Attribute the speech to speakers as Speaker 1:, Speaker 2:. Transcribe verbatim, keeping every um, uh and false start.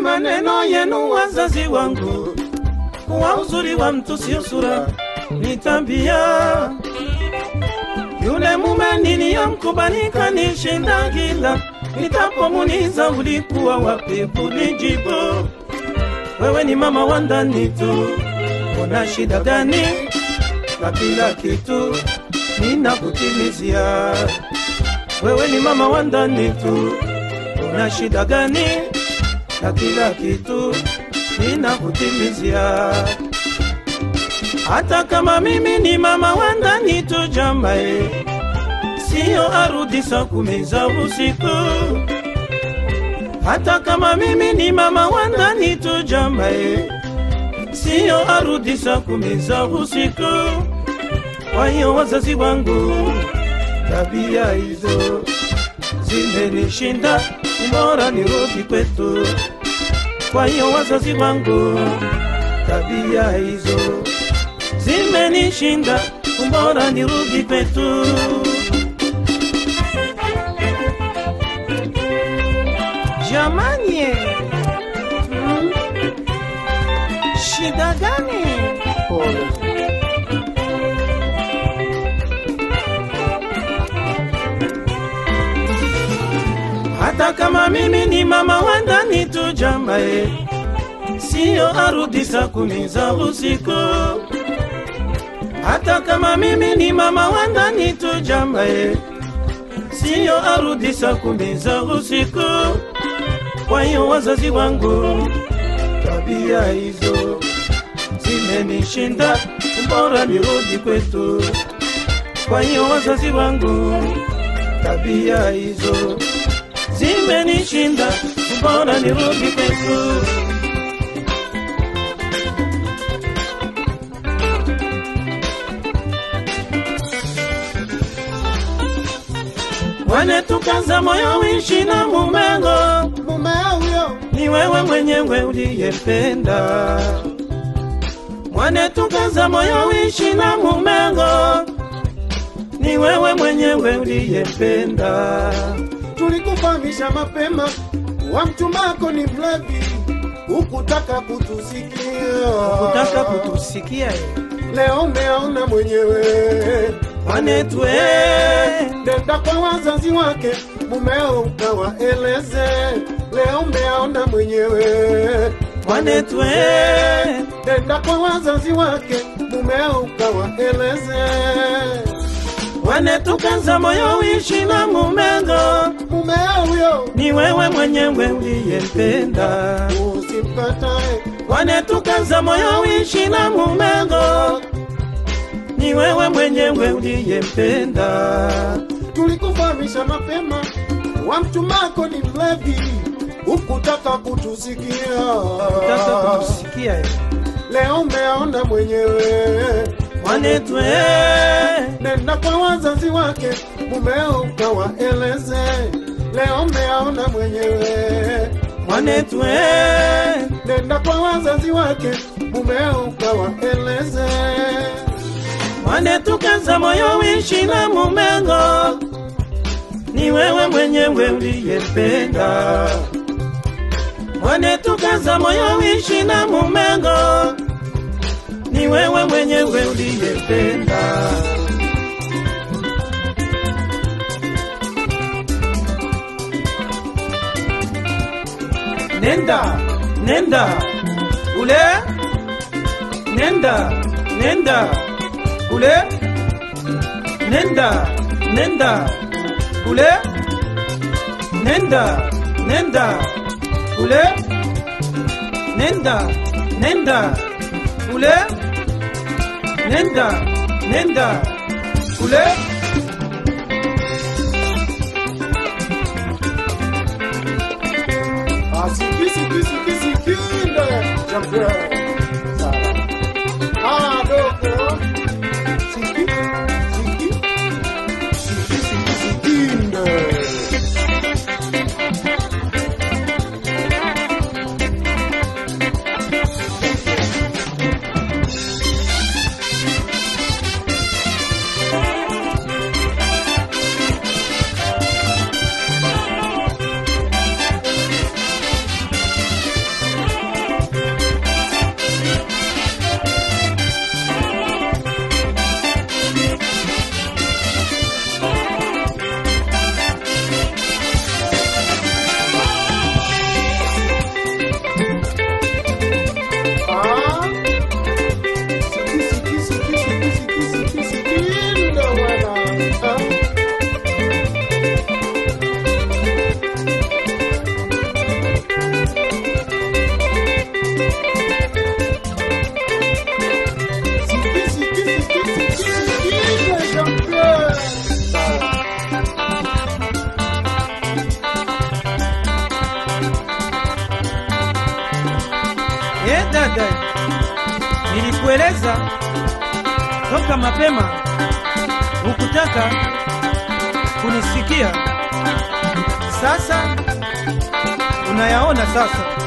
Speaker 1: maneno yenu wazazi wangu, wa uzuri wa mtu sio sura, ni tabia. Yule mume niliyomkubali kanishinda gila, nitapomuuliza ulikuwa wapi kunijibu, wewe ni mama wa ndani tu, una shida gani? Na kila kitu ninakutimizia. Wewe ni mama wa ndani tu, una shida gani? Na kila kitu ninakutimizia. Hata kama mimi ni mama wa ndani tu jambae, sio arudi saa kumi za usiku. Hata kama mimi ni mama wa ndani tu jambae, sio arudi saa kumi za usiku. Kwa hiyo wazazi wangu, tabia hizo zimenishinda, bora nirudi kwetu. Kwa hiyo wazazi wangu, tabia hizo zimenishinda, bora nirudi kwetu. Jamani, hmm? Shida gani? Pole. Hata kama mimi ni mama wa ndani tu jambae, sio arudi saa kumi za usiku. Hata kama mimi ni mama wa ndani tu jambae, sio arudi saa kumi za usiku. Kwa hiyo wazazi wangu, tabia hizo zimenishinda, bora nirudi kwetu. Kwa hiyo wazazi wangu, tabia hizo zimenishinda, bora nirudi kwetu. Wane tukaza moyo wishi na mumengo, mumeo huyo ni wewe mwenyewe uliyempenda. Wane tukaza moyo wishi na mumengo, ni wewe mwenyewe uliyempenda.
Speaker 2: Tulikufahamisha mapema, wa mtumako ni mlevi, ukutaka kutusikia.
Speaker 1: Ukutaka kutusikia
Speaker 2: leo umeona mwenyewe.
Speaker 1: Mwanetwe
Speaker 2: nenda kwa wazazi wake, mumeo ukawaeleze, leo umeona mwenyewe.
Speaker 1: Mwanetwe
Speaker 2: nenda kwa wazazi wake, mumeo ukawaeleze.
Speaker 1: Wane tukaza moyo wishi na mumengo,
Speaker 2: mumeo huyo
Speaker 1: ni wewe mwenyewe uliyempenda.
Speaker 2: Usimkatae.
Speaker 1: Wane tukaza moyo wishi na mumengo, ni wewe mwenyewe uliyempenda.
Speaker 2: Tulikufahamisha mapema, wa mtumako ni mlevi, ukutaka kutusikia.
Speaker 1: Ukutaka kutusikia
Speaker 2: leo umeona mwenyewe.
Speaker 1: Mwanetwe
Speaker 2: nenda kwa wazazi wake, mumeo ukawaeleze, leo umeona mwenyewe.
Speaker 1: Mwanetwe
Speaker 2: nenda kwa wazazi wake, mumeo ukawaeleze.
Speaker 1: Wane tukaza moyo wishi na mumengo, ni wewe mwenyewe uliyempenda. Wane tukaza moyo wishi na mumengo, ni wewe mwenyewe uliyempenda. Nenda, nenda, ule, nenda, nenda, ule, nenda, nenda, ule, nenda, nenda, ule, nenda, nenda, ule, nenda, nenda, ule.
Speaker 2: Asiki siki siki siki nde jambre. Ah doko. Siki siki siki siki siki nde.
Speaker 1: nilikueleza toka mapema, hukutaka kunisikia. Sasa unayaona sasa.